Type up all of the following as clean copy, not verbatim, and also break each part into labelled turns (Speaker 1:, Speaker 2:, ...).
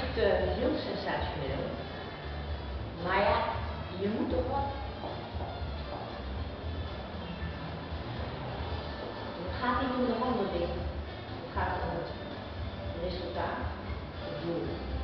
Speaker 1: echt heel sensationeel. Maar ja, je moet toch wat. Het gaat niet om de handeling, het gaat om het resultaat, het doel.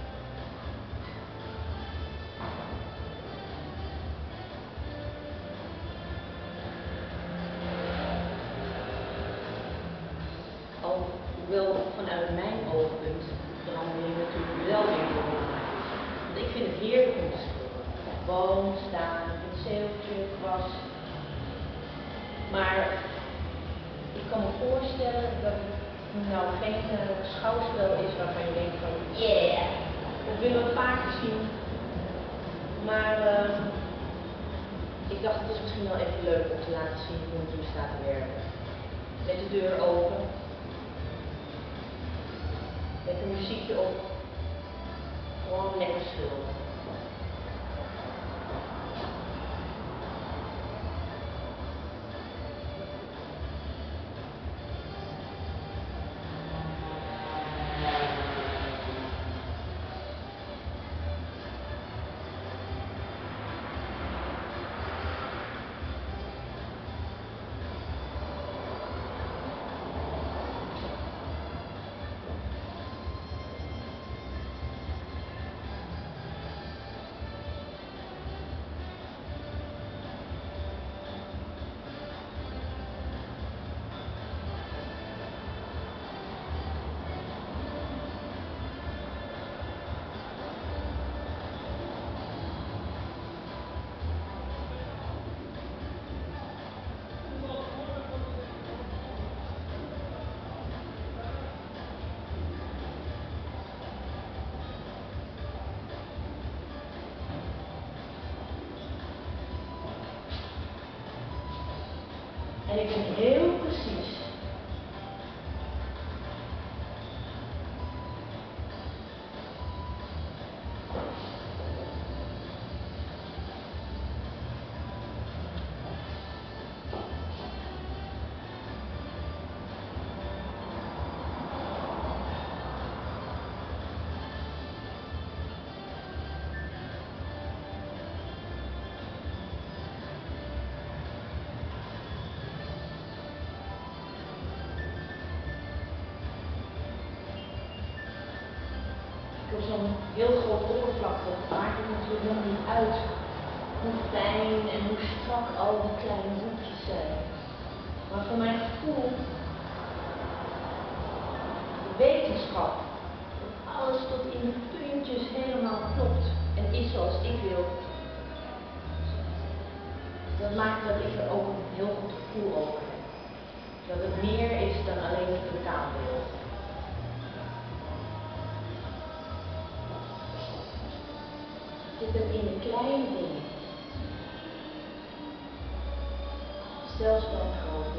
Speaker 1: Hoewel vanuit mijn oogpunt de handeling natuurlijk wel weer belangrijk is. Want ik vind het heerlijk om te schilderen. Gewoon staan, penseeltje, kwast. Maar ik kan me voorstellen dat het nou geen schouwspel is waarvan je denkt van yeah, dat willen we vaker zien. Maar ik dacht het is misschien wel even leuk om te laten zien hoe het hier staat te werken. Met de deur open. Met een muziekje op. Gewoon lekker schilderen. En ik ben heel precies. Op zo'n heel groot oppervlakte maakt het natuurlijk helemaal niet uit hoe fijn en hoe strak al die kleine hoekjes zijn. Maar voor mijn gevoel, de wetenschap, dat alles tot in de puntjes helemaal klopt en is zoals ik wil, dat maakt dat ik er ook een heel goed gevoel over heb. Dat het meer is dan alleen het totaalbeeld. Zit hem in de kleine dingen. Zelfs bij het grote.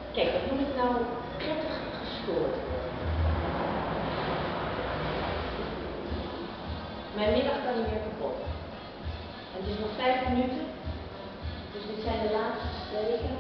Speaker 1: Kijk, wat moet ik nou prettig gestoord worden? Mijn middag kan niet meer kapot. Het is nog 5 minuten, dus dit zijn de laatste streken.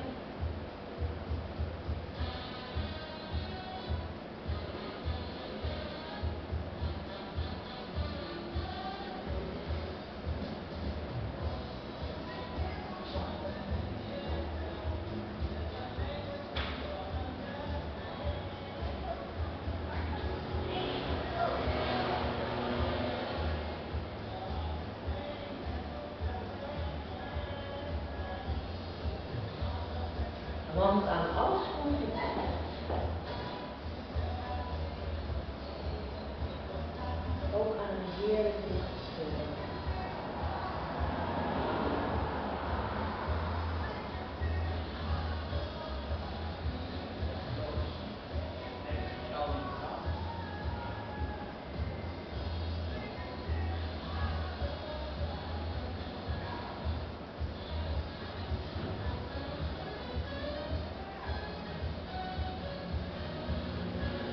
Speaker 1: Want aan alles komt een eind. Ook aan een heerlijke stil.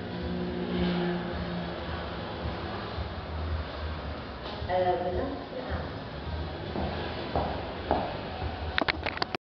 Speaker 1: De laatste